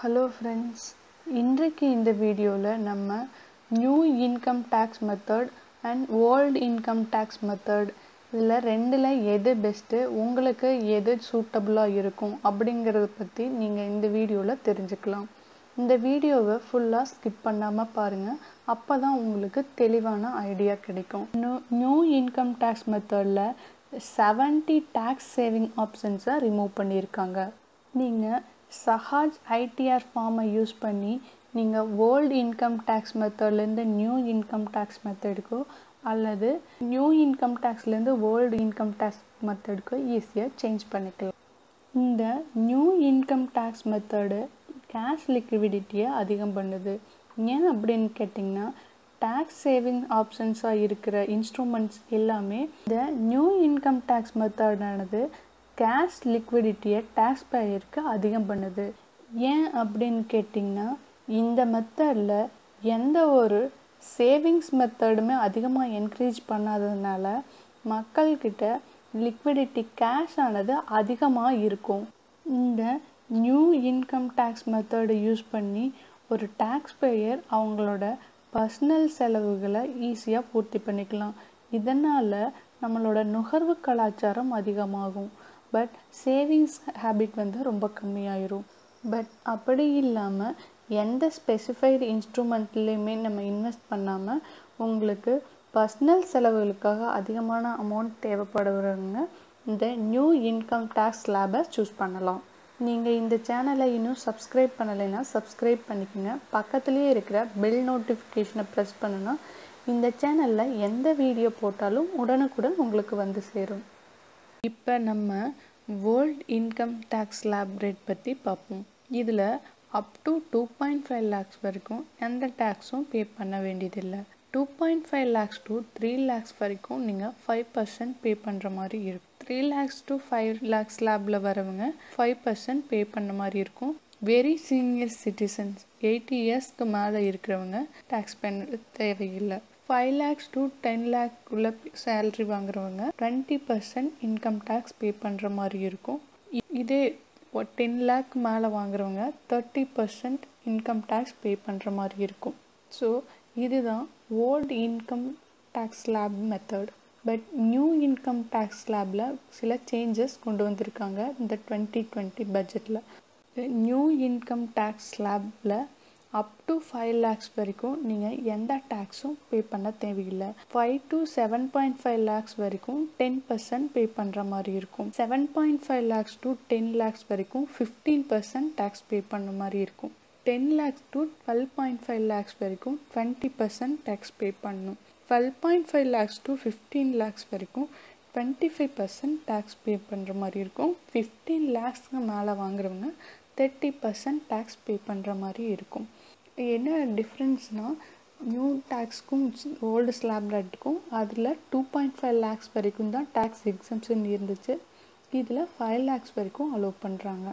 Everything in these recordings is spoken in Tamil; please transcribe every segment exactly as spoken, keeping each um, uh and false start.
Hello friends, இன்றைக்கு இந்த வீடியோவில் நம்ம new income tax method and old income tax method இதில் ரெண்டில் எது பெஸ்ட்டு, உங்களுக்கு எது சூட்டபுளாக இருக்கும் அப்படிங்கிறத பற்றி நீங்கள் இந்த வீடியோவில் தெரிஞ்சுக்கலாம். இந்த வீடியோவை ஃபுல்லாக ஸ்கிப் பண்ணாமல் பாருங்கள், அப்போ தான் உங்களுக்கு தெளிவான ஐடியா கிடைக்கும். நியூ நியூ இன்கம் டேக்ஸ் மெத்தடில் செவன்ட்டி டேக்ஸ் சேவிங் ஆப்ஷன்ஸை ரிமூவ் பண்ணியிருக்காங்க. நீங்கள் சஹாஜ் ஐடிஆர் ஃபார்மை யூஸ் பண்ணி நீங்கள் ஓல்டு இன்கம் டேக்ஸ் மெத்தட்லேருந்து நியூ இன்கம் டேக்ஸ் மெத்தடுக்கோ அல்லது நியூ இன்கம் டேக்ஸ்லேருந்து ஓல்டு இன்கம் டேக்ஸ் மெத்தடுக்கோ ஈஸியாக சேஞ்ச் பண்ணிக்கலாம். இந்த new income tax method cash லிக்விடிட்டியை அதிகம் பண்ணுது. ஏன் அப்படின்னு கேட்டிங்கன்னா, டேக்ஸ் சேவிங் ஆப்ஷன்ஸாக இருக்கிற இன்ஸ்ட்ருமெண்ட்ஸ் எல்லாமே இந்த நியூ இன்கம் டேக்ஸ் மெத்தடானது கேஷ் லிக்விடிட்டியை டேக்ஸ் பேயருக்கு அதிகம் பண்ணுது. ஏன் அப்படின்னு கேட்டிங்கன்னா, இந்த மெத்தடில் எந்த ஒரு சேவிங்ஸ் மெத்தடுமே அதிகமாக என்கரேஜ் பண்ணாததுனால மக்கள்கிட்ட லிக்விடிட்டி கேஷ் ஆனது அதிகமாக இருக்கும். இந்த நியூ இன்கம் டேக்ஸ் மெத்தடை யூஸ் பண்ணி ஒரு டேக்ஸ் பேயர் அவங்களோட பர்சனல் செலவுகளை ஈஸியாக பூர்த்தி பண்ணிக்கலாம். இதனால் நம்மளோட நுகர்வு கலாச்சாரம் அதிகமாகும். பட் சேவிங்ஸ் ஹேபிட் வந்து ரொம்ப கம்மியாயிரும். பட் அப்படி இல்லாமல் எந்த ஸ்பெசிஃபைடு இன்ஸ்ட்ருமெண்ட்லேயுமே நம்ம இன்வெஸ்ட் பண்ணாமல் உங்களுக்கு பர்சனல் செலவுகளுக்காக அதிகமான அமௌண்ட் தேவைப்படுறவங்க இந்த நியூ இன்கம் டேக்ஸ் ஸ்லாபை சூஸ் பண்ணலாம். நீங்கள் இந்த சேனலை இன்னும் சப்ஸ்கிரைப் பண்ணலைன்னா சப்ஸ்கிரைப் பண்ணிக்கோங்க. பக்கத்துலேயே இருக்கிற பெல் நோட்டிஃபிகேஷனை ப்ரெஸ் பண்ணுன்னா இந்த சேனலில் எந்த வீடியோ போட்டாலும் உடனுக்குடன் உங்களுக்கு வந்து சேரும். இப்போ நம்ம old income tax slab rate பற்றி பார்ப்போம். இதில் up to two point five lakhs வரைக்கும் எந்த டேக்ஸும் பே பண்ண வேண்டியதில்லை. Two point five lakhs to three lakhs வரைக்கும் நீங்கள் ஃபைவ் பர்சன்ட் பே பண்ணுற மாதிரி இருக்கும். Three lakhs to five lakhs ஸ்லாபில் வரவங்க ஃபைவ் பர்சன்ட் பே பண்ண மாதிரி இருக்கும். வெரி சீனியர் சிட்டிசன்ஸ் எயிட்டி இயர்ஸ்க்கு மேலே இருக்கிறவங்க டேக்ஸ் பண்ண தேவையில்லை. Five lakhs to ten lakh உள்ள சேலரி வாங்குறவங்க twenty percent income tax pay பண்ணுற மாதிரி இருக்கும். இதே டென் லேக் மேலே வாங்குறவங்க thirty percent income tax pay பண்ணுற மாதிரி இருக்கும். ஸோ இதுதான் old income tax slab method. But new income tax ஸ்லாபில் சில சேஞ்சஸ் கொண்டு வந்திருக்காங்க இந்த டுவெண்ட்டி டுவெண்ட்டி பட்ஜெட்டில். நியூ இன்கம் டேக்ஸ் ஸ்லாபில் அப் டு ஃபைவ் லேக்ஸ் வரைக்கும் நீங்கள் எந்த டேக்ஸும் பே பண்ண தேவையில்லை. Five to seven point five lakhs வரைக்கும் டென் பர்சன்ட் பே பண்ணுற மாதிரி இருக்கும். Seven point five lakhs to ten lakhs வரைக்கும் ஃபிஃப்டீன் பர்சன்ட் டேக்ஸ் பே பண்ண மாதிரி இருக்கும். Ten lakhs to twelve point five lakhs வரைக்கும் டுவெண்ட்டி பர்சன்ட் டேக்ஸ் பே பண்ணணும். Twelve point five lakhs to fifteen lakhs வரைக்கும் twenty five percent tax pay பண்ணுற மாதிரி இருக்கும். ஃபிஃப்டீன் லேக்ஸ்க்கு மேலே வாங்குறவங்க தேர்ட்டி பர்சன்ட் டேக்ஸ் பே பண்ணுற மாதிரி இருக்கும். என்ன டிஃப்ரென்ஸ்னால், நியூ டேக்ஸ்க்கும் ஓல்டு ஸ்லாப் ரேட்டுக்கும் அதில் டூ பாயிண்ட் ஃபைவ் லேக்ஸ் வரைக்கும் தான் டேக்ஸ் எக்ஸம்ஷன் இருந்துச்சு. இதில் ஃபைவ் லேக்ஸ் வரைக்கும் அலோவ் பண்ணுறாங்க.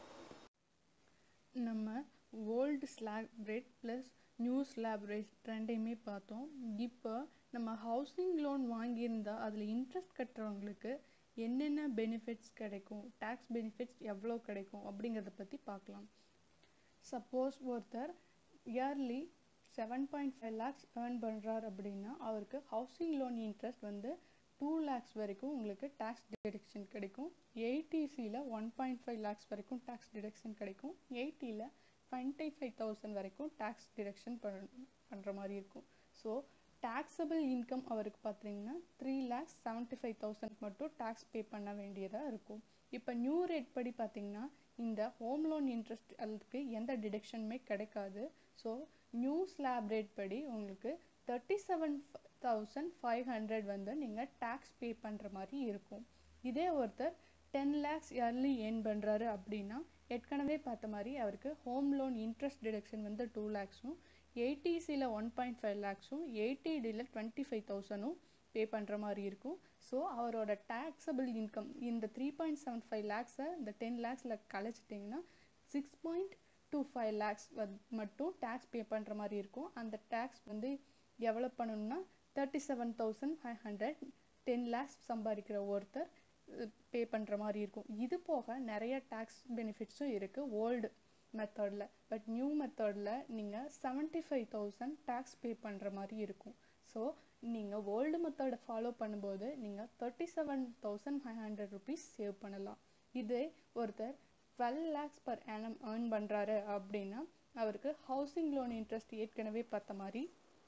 நம்ம old slab rate plus new slab rate ரெண்டையுமே பார்த்தோம். இப்போ நம்ம ஹவுசிங் லோன் வாங்கியிருந்தால் அதில் இன்ட்ரெஸ்ட் கட்டுறவங்களுக்கு என்னென்ன பெனிஃபிட்ஸ் கிடைக்கும், டேக்ஸ் பெனிஃபிட்ஸ் எவ்வளோ கிடைக்கும் அப்படிங்கிறத பற்றி பார்க்கலாம். சப்போஸ் ஒருத்தர் yearly seven point five lakhs earn பண்ணுறார் அப்படின்னா அவருக்கு ஹவுசிங் லோன் இன்ட்ரெஸ்ட் வந்து டூ லேக்ஸ் வரைக்கும் உங்களுக்கு டேக்ஸ் டிடக்ஷன் கிடைக்கும். எயிட்டிசியில் ஒன் பாயிண்ட் ஃபைவ் லேக்ஸ் வரைக்கும் டேக்ஸ் டிடக்ஷன் கிடைக்கும். எயிட்டியில் டுவெண்ட்டி ஃபைவ் தௌசண்ட் வரைக்கும் டேக்ஸ் டிடக்ஷன் பண்ணுற மாதிரி இருக்கும். ஸோ டேக்ஸபிள் இன்கம் அவருக்கு பார்த்தீங்கன்னா three lakhs seventy five thousand மட்டும் டேக்ஸ் பே பண்ண வேண்டியதாக இருக்கும். இப்போ நியூ ரேட் படி பார்த்தீங்கன்னா இந்த ஹோம் லோன் இன்ட்ரெஸ்ட் அதுக்கு எந்த டிடக்ஷனுமே கிடைக்காது. ஸோ நியூ ஸ்லாப் ரேட் படி உங்களுக்கு thirty seven thousand five hundred வந்து நீங்கள் டேக்ஸ் பே பண்ணுற மாதிரி இருக்கும். இதே ஒருத்தர் டென் லேக்ஸ் இயர்லி ஏர்ன் பண்ணுறாரு அப்படின்னா ஏற்கனவே பார்த்த மாதிரி அவருக்கு ஹோம் லோன் இன்ட்ரெஸ்ட் டிடக்ஷன் வந்து டூ லேக்ஸும் எயிட்டிசியில் ஒன் பாயிண்ட் ஃபைவ் லேக்ஸும் எயிட்டிடியில் டுவெண்ட்டி ஃபைவ் தௌசண்டும் பே பண்ணுற மாதிரி இருக்கும். ஸோ அவரோட டேக்ஸபிள் இன்கம் இந்த த்ரீ பாயிண்ட் செவன் ஃபைவ் லேக்ஸை இந்த டென் லேக்ஸில் கழிச்சிட்டிங்கன்னா six point two five lakhs மட்டும் டேக்ஸ் பே பண்ணுற மாதிரி இருக்கும். அந்த டேக்ஸ் வந்து எவ்வளோ பண்ணணும்னா thirty seven thousand five hundred ten lakhs சம்பாதிக்கிற ஒருத்தர் பே பண்ணுற மாதிரி இருக்கும். இது போக நிறைய டேக்ஸ் பெனிஃபிட்ஸும் இருக்குது ஓல்டு மெத்தடில். பட் நியூ மெத்தடில் நீங்கள் seventy five thousand tax pay பண்ணுற மாதிரி இருக்கும். ஸோ நீங்கள் ஓல்டு மெத்தடை ஃபாலோ பண்ணும்போது நீங்கள் thirty seven thousand five hundred rupees save பண்ணலாம். இதே ஒருத்தர் twelve lakhs per annum earn பண்ணுறாரு அப்படின்னா அவருக்கு ஹவுசிங் லோன் இன்ட்ரெஸ்ட் ஏற்கனவே பார்த்த மாதிரி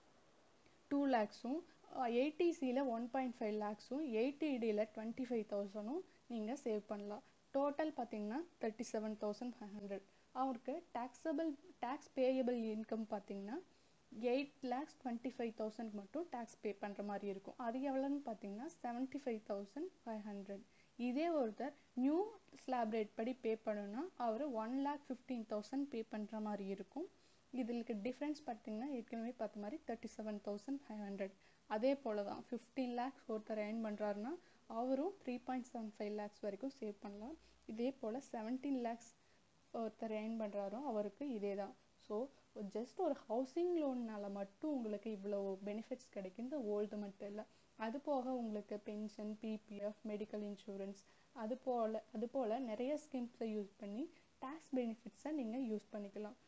டூ லேக்ஸும் எயிட்டிசியில் ஒன் பாயிண்ட் ஃபைவ் லேக்ஸும் எயிட்டிடியில் டுவெண்ட்டி ஃபைவ் தௌசண்டும் நீங்கள் சேவ் பண்ணலாம். டோட்டல் பார்த்தீங்கன்னா thirty seven thousand five hundred. அவருக்கு டேக்ஸபிள் டேக்ஸ் பேயபிள் இன்கம் பார்த்தீங்கன்னா eight lakhs twenty five thousand மட்டும் டேக்ஸ் பே பண்ணுற மாதிரி இருக்கும். அது எவ்வளோன்னு பார்த்தீங்கன்னா seventy five thousand five hundred. இதே ஒருத்தர் நியூ ஸ்லாப் ரேட் படி பே பண்ணணும்னா அவர் one lakh fifteen thousand pay பண்ணுற மாதிரி இருக்கும். இதுக்கு டிஃப்ரென்ஸ் பார்த்தீங்கன்னா ஏற்கனவே பார்த்த மாதிரி thirty seven thousand five hundred. அதே போல தான் ஃபிஃப்டீன் லேக்ஸ் ஒருத்தர் ஏர்ன் பண்ணுறாருன்னா அவரும் three point seven five lakhs வரைக்கும் சேவ் பண்ணலாம். இதே போல் செவன்டீன் லேக்ஸ் ஒருத்தர் ஏர்ன் பண்ணுறாரோ அவருக்கு இதே தான். ஸோ ஜஸ்ட் ஒரு ஹவுசிங் லோன்னால மட்டும் உங்களுக்கு இவ்வளோ பெனிஃபிட்ஸ் கிடைக்கும், இந்த ஓல்டு மட்டும் இல்லை. அது போக உங்களுக்கு பென்ஷன், பிபிஎஃப், மெடிக்கல் இன்சூரன்ஸ், அது போல் அது போல் நிறைய ஸ்கீம்ஸை யூஸ் பண்ணி டேக்ஸ் பெனிஃபிட்ஸை நீங்கள் யூஸ் பண்ணிக்கலாம்.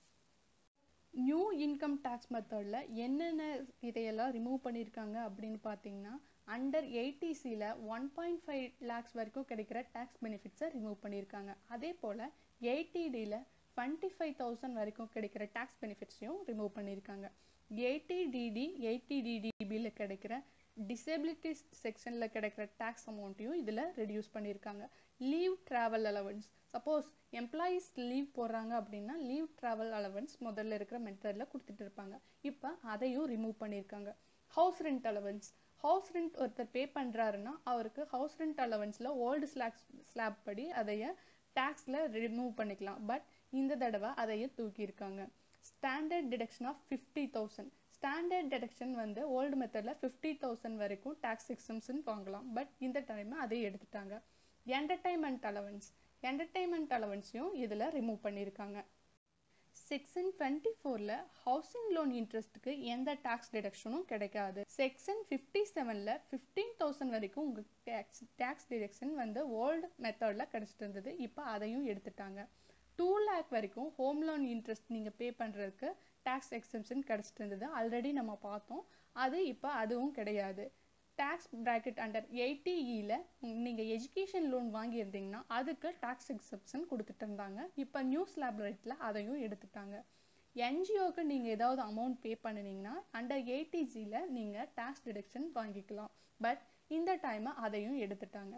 நியூ இன்கம் டேக்ஸ் மெத்தடில் என்னென்ன இதையெல்லாம் ரிமூவ் பண்ணியிருக்காங்க அப்படின்னு பார்த்தீங்கன்னா அண்டர் எயிட்டிசியில் ஒன் பாயிண்ட் ஃபைவ் லேக்ஸ் வரைக்கும் கிடைக்கிற டேக்ஸ் பெனிஃபிட்ஸை ரிமூவ் பண்ணியிருக்காங்க. அதே போல் எயிட்டிடியில் டுவெண்ட்டி ஃபைவ் தௌசண்ட் வரைக்கும் கிடைக்கிற டேக்ஸ் பெனிஃபிட்ஸையும் ரிமூவ் பண்ணியிருக்காங்க. எயிட்டிடிடி எயிட்டிடிடிபியில் கிடைக்கிற டிசேபிலிட்டி செக்ஷனில் கிடைக்கிற டேக்ஸ் அமௌண்ட்டையும் இதில் ரெடியூஸ் பண்ணியிருக்காங்க. Leave travel allowance, suppose employees leave போடுறாங்க அப்படின்னா லீவ் ட்ராவல் அலவன்ஸ் முதல்ல இருக்கிற மெத்தடில் கொடுத்துட்டு இருப்பாங்க. இப்போ அதையும் ரிமூவ் பண்ணியிருக்காங்க. House rent allowance, house rent ஒருத்தர் பே பண்ணுறாருன்னா அவருக்கு ஹவுஸ் ரெண்ட் அலவன்ஸில் ஓல்டு ஸ்லாப் ஸ்லாப் படி அதைய டேக்ஸில் ரிமூவ் பண்ணிக்கலாம். பட் இந்த தடவை அதையே தூக்கியிருக்காங்க. Standard deduction of fifty thousand, standard deduction வந்து ஓல்டு மெத்தடில் ஃபிஃப்டி தௌசண்ட் வரைக்கும் டேக்ஸ் எக்ஸம்ஷன் வாங்கலாம். பட் இந்த டைம் அதை எடுத்துட்டாங்க. என்டர்டைன்மெண்ட் அலவன்ஸ், என்டர்டைன்மெண்ட் அலவன்ஸையும் இதில் ரிமூவ் பண்ணியிருக்காங்க. செக்ஷன் டுவெண்ட்டி ஃபோரில் ஹவுசிங் லோன் இன்ட்ரெஸ்ட்டுக்கு எந்த டேக்ஸ் டிடக்ஷனும் கிடைக்காது. செக்ஷன் ஃபிஃப்டி செவனில் ஃபிஃப்டீன் தௌசண்ட் வரைக்கும் உங்கள் டேக்ஸ் டேக்ஸ் டிடக்ஷன் வந்து ஓல்டு மெத்தடில் கிடச்சிட்டு இருந்தது. இப்போ அதையும் எடுத்துட்டாங்க. டூ லேக் வரைக்கும் ஹோம் லோன் இன்ட்ரெஸ்ட் நீங்கள் பே பண்ணுறதுக்கு டேக்ஸ் எக்ஸம்ஷன் கிடச்சிட்டு இருந்தது. ஆல்ரெடி நம்ம பார்த்தோம். அது இப்போ அதுவும் கிடையாது. டேக்ஸ் பிராக்கெட் அண்டர் எயிட்டிஇயில் நீங்கள் எஜுகேஷன் லோன் வாங்கியிருந்தீங்கன்னா அதுக்கு டேக்ஸ் எக்ஸப்ஷன் கொடுத்துட்டு இருந்தாங்க. இப்போ நியூ ஸ்லாப் ரேட்டில் அதையும் எடுத்துட்டாங்க. என்ஜிஓக்கு நீங்கள் ஏதாவது அமௌண்ட் பே பண்ணினீங்கன்னா அண்டர் எயிட்டிஜியில் நீங்கள் டேக்ஸ் டிடக்ஷன் வாங்கிக்கலாம். பட் இந்த டைமை அதையும் எடுத்துட்டாங்க.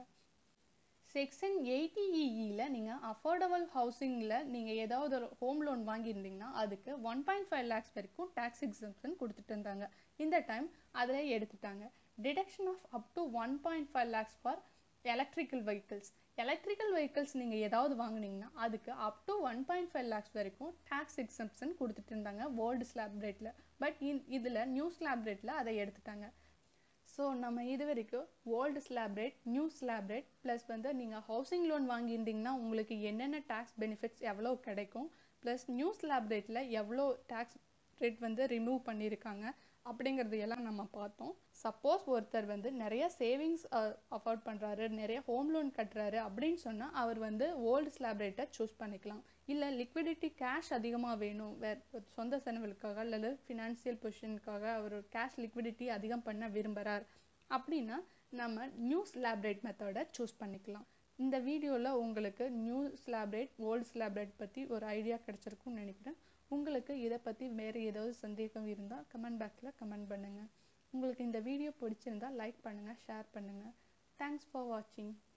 செக்ஷன் எயிட்டிஇயில் நீங்கள் அஃபோர்டபுள் ஹவுசிங்கில் நீங்கள் ஏதாவது ஒரு ஹோம் லோன் வாங்கியிருந்தீங்கன்னா அதுக்கு ஒன் பாயிண்ட் ஃபைவ் லேக்ஸ் வரைக்கும் டேக்ஸ் எக்ஸம்ஷன் கொடுத்துட்டு இருந்தாங்க. இந்த டைம் அதில் எடுத்துட்டாங்க. Deduction of up to one point five lakhs for electrical vehicles, electrical vehicles நீங்கள் ஏதாவது வாங்கினீங்கன்னா அதுக்கு up to one point five lakhs வரைக்கும் டேக்ஸ் எக்ஸம்ஷன் கொடுத்துட்டு இருந்தாங்க ஓல்டு ஸ்லாப் ரேட்டில். பட் இதில் நியூ ஸ்லாப் ரேட்டில் அதை எடுத்துட்டாங்க. ஸோ நம்ம இது வரைக்கும் old slab rate, new slab rate plus வந்து நீங்கள் ஹவுசிங் லோன் வாங்கியிருந்தீங்கன்னா உங்களுக்கு என்னென்ன டேக்ஸ் பெனிஃபிட்ஸ் எவ்வளோ கிடைக்கும், ப்ளஸ் நியூ ஸ்லாப் ரேட்டில் எவ்வளோ டேக்ஸ் ரேட் வந்து ரிமூவ் பண்ணியிருக்காங்க அப்படிங்கிறது எல்லாம் நம்ம பார்த்தோம். சப்போஸ் ஒருத்தர் வந்து நிறைய சேவிங்ஸ் அஃபோர்ட் பண்ணுறாரு, நிறைய ஹோம் லோன் கட்டுறாரு அப்படின்னு சொன்னால் அவர் வந்து ஓல்டு ஸ்லாப் ரேட்டை சூஸ் பண்ணிக்கலாம். இல்லை லிக்விடிட்டி கேஷ் அதிகமாக வேணும், வேறு சொந்த செலவுகளுக்காக அல்லது ஃபினான்சியல் பொசிஷனுக்காக அவர் கேஷ் லிக்விடிட்டி அதிகம் பண்ண விரும்புகிறார் அப்படின்னா நம்ம நியூ ஸ்லாப் ரேட் மெத்தடை சூஸ் பண்ணிக்கலாம். இந்த வீடியோவில் உங்களுக்கு new slab rate, old slab rate பற்றி ஒரு ஐடியா கிடைச்சிருக்கும்னு நினைக்கிறேன். உங்களுக்கு இதை பற்றி வேறு ஏதாவது சந்தேகம் இருந்தால் கமெண்ட் பாக்ஸில் கமெண்ட் பண்ணுங்கள். உங்களுக்கு இந்த வீடியோ பிடிச்சிருந்தால் லைக் பண்ணுங்கள், ஷேர் பண்ணுங்கள். தேங்க்ஸ் ஃபார் வாட்சிங்.